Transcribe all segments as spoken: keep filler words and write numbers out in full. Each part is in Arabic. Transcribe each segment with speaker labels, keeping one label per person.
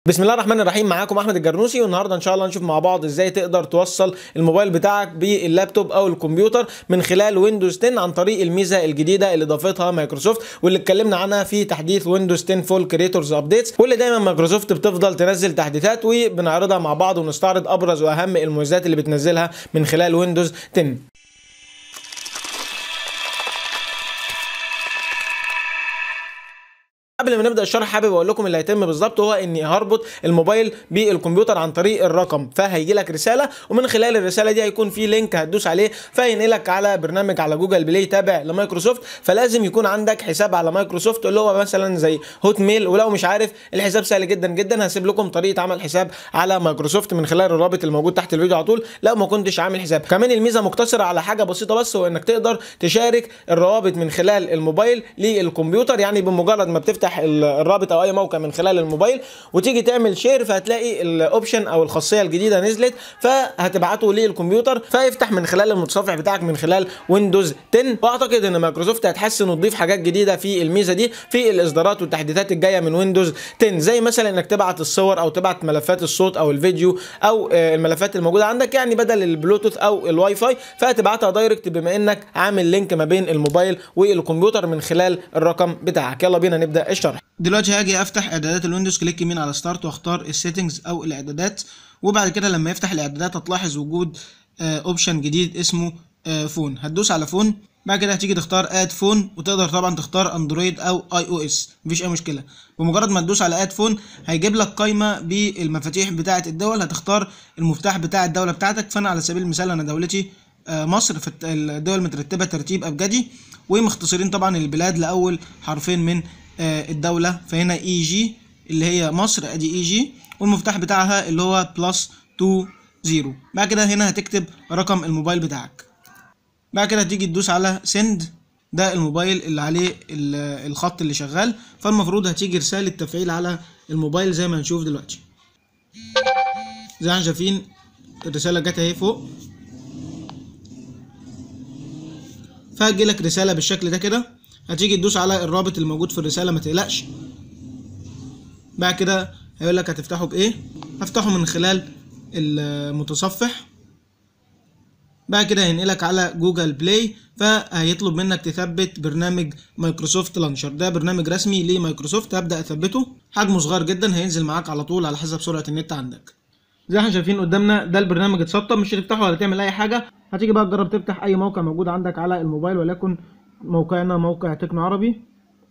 Speaker 1: بسم الله الرحمن الرحيم. معاكم احمد الجرنوسي، والنهارده ان شاء الله نشوف مع بعض ازاي تقدر توصل الموبايل بتاعك باللابتوب او الكمبيوتر من خلال ويندوز عشرة عن طريق الميزه الجديده اللي ضافتها مايكروسوفت واللي اتكلمنا عنها في تحديث ويندوز عشرة فول كريتورز ابديتس، واللي دايما مايكروسوفت بتفضل تنزل تحديثات وبنعرضها مع بعض ونستعرض ابرز واهم المميزات اللي بتنزلها من خلال ويندوز عشرة. قبل ما نبدا الشرح حابب اقول لكم اللي هيتم بالظبط، هو اني هربط الموبايل بالكمبيوتر عن طريق الرقم، فهيجي لك رساله ومن خلال الرساله دي هيكون في لينك هتدوس عليه فينقلك على برنامج على جوجل بلاي تابع لمايكروسوفت. فلازم يكون عندك حساب على مايكروسوفت اللي هو مثلا زي هوت ميل، ولو مش عارف الحساب سهل جدا جدا هسيب لكم طريقه عمل حساب على مايكروسوفت من خلال الرابط الموجود تحت الفيديو على طول لو ما كنتش عامل حساب. كمان الميزه مقتصره على حاجه بسيطه بس، هو انك تقدر تشارك الروابط من خلال الموبايل للكمبيوتر، يعني بمجرد ما بتفتح الرابط او اي موقع من خلال الموبايل وتيجي تعمل شير فهتلاقي الاوبشن او الخاصيه الجديده نزلت، فهتبعته للكمبيوتر فيفتح من خلال المتصفح بتاعك من خلال ويندوز عشرة. واعتقد ان مايكروسوفت هتحسن وتضيف حاجات جديده في الميزه دي في الاصدارات والتحديثات الجايه من ويندوز عشرة، زي مثلا انك تبعت الصور او تبعت ملفات الصوت او الفيديو او الملفات الموجوده عندك، يعني بدل البلوتوث او الواي فاي فهتبعتها دايركت بما انك عامل لينك ما بين الموبايل والكمبيوتر من خلال الرقم بتاعك. يلا بينا نبدا الشرح.
Speaker 2: دلوقتي هاجي افتح اعدادات الويندوز، كليك يمين على ستارت واختار السيتنجز او الاعدادات، وبعد كده لما يفتح الاعدادات هتلاحظ وجود اوبشن جديد اسمه آه فون. هتدوس على فون، بعد كده هتيجي تختار اد فون، وتقدر طبعا تختار اندرويد او اي او اس، مفيش اي مشكله. بمجرد ما تدوس على اد فون هيجيب لك قائمه بالمفاتيح بتاعه الدول، هتختار المفتاح بتاع الدوله بتاعتك. فانا على سبيل المثال انا دولتي آه مصر، فالدول مترتبه ترتيب ابجدي ومختصرين طبعا البلاد لاول حرفين من الدولة، فهنا اي جي اللي هي مصر، ادي اي جي، والمفتاح بتاعها اللي هو بلس اتنين صفر. بعد كده هنا هتكتب رقم الموبايل بتاعك، بعد كده هتيجي تدوس على سند، ده الموبايل اللي عليه الخط اللي شغال، فالمفروض هتيجي رسالة تفعيل على الموبايل زي ما هنشوف دلوقتي. زي ما احنا شايفين الرسالة جت اهي فوق، فهتجيلك رسالة بالشكل ده كده. هتيجي تدوس على الرابط الموجود في الرسالة، ما تقلقش. بعد كده هيقول لك هتفتحه بايه، هفتحه من خلال المتصفح. بعد كده هينقلك على جوجل بلاي، فهيطلب منك تثبت برنامج مايكروسوفت لانشر، ده برنامج رسمي لمايكروسوفت. هبدأ اثبته، حجمه صغير جدا هينزل معاك على طول على حسب سرعة النت عندك. زي ما احنا شايفين قدامنا ده البرنامج اتسطب، مش هتفتحه ولا تعمل اي حاجة. هتيجي بقى تجرب تفتح اي موقع موجود عندك على الموبايل، ولكن موقعنا موقع تكنو عربي.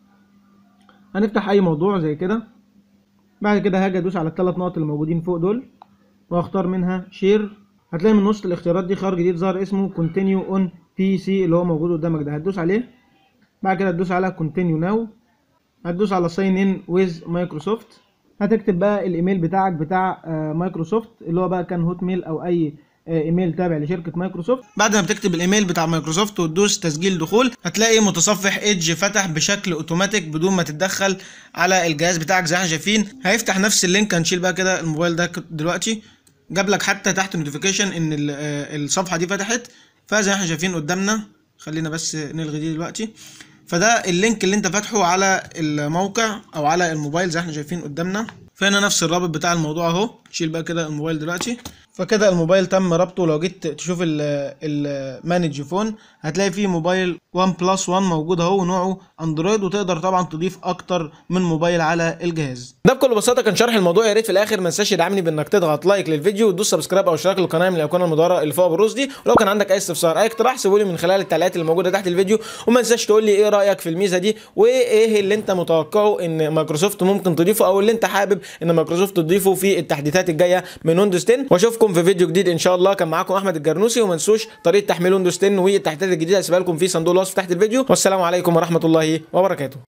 Speaker 2: هنفتح اي موضوع زي كده، بعد كده هاجي ادوس على الثلاث نقط اللي موجودين فوق دول واختار منها شير. هتلاقي من نص الاختيارات دي خيار جديد ظهر اسمه كونتينيو اون بي سي اللي هو موجود قدامك ده، هتدوس عليه. بعد كده هتدوس على كونتينيو ناو، هتدوس على ساين ان ويز مايكروسوفت. هتكتب بقى الايميل بتاعك بتاع مايكروسوفت اللي هو بقى كان هوت ميل او اي ايميل تابع لشركه مايكروسوفت. بعد ما بتكتب الايميل بتاع مايكروسوفت وتدوس تسجيل دخول، هتلاقي متصفح ايدج فتح بشكل اوتوماتيك بدون ما تتدخل على الجهاز بتاعك. زي ما احنا شايفين هيفتح نفس اللينك. هنشيل بقى كده الموبايل ده دلوقتي، جاب لك حتى تحت نوتيفيكيشن ان الصفحه دي فتحت. فزي ما احنا شايفين قدامنا، خلينا بس نلغي دي دلوقتي. فده اللينك اللي انت فاتحه على الموقع او على الموبايل زي ما احنا شايفين قدامنا. فهنا نفس الرابط بتاع الموضوع اهو. شيل بقى كده الموبايل دلوقتي، فكده الموبايل تم ربطه. لو جيت تشوف المانج فون هتلاقي فيه موبايل ون بلس ون موجود اهو، ونوعه اندرويد، وتقدر طبعا تضيف اكتر من موبايل على الجهاز.
Speaker 1: ده بكل بساطه كان شرح الموضوع. يا ريت في الاخر ما تنساش تدعمني بانك تضغط لايك للفيديو وتدوس سبسكرايب او اشتراك للقناه من الايقونه المدوره اللي فوق بالروس دي. ولو كان عندك اي استفسار اي اقتراح سيبه لي من خلال التعليقات اللي موجوده تحت الفيديو، وما تنساش تقول لي ايه رايك في الميزه دي وايه اللي انت متوقعه ان مايكروسوفت ممكن تضيفه او اللي انت حابب ان مايكروسوفت تضيفه في التحديثات الجايه من ويندوز عشرة. واشوفكم في فيديو جديد ان شاء الله. كان معاكم احمد الجرنوسي، وما تنسوش طريقه تحميل ويندوز عشرة والتحديثات الجديده هسيبها لكم في صندوق الوصف تحت الفيديو. والسلام عليكم ورحمه الله وبركاته.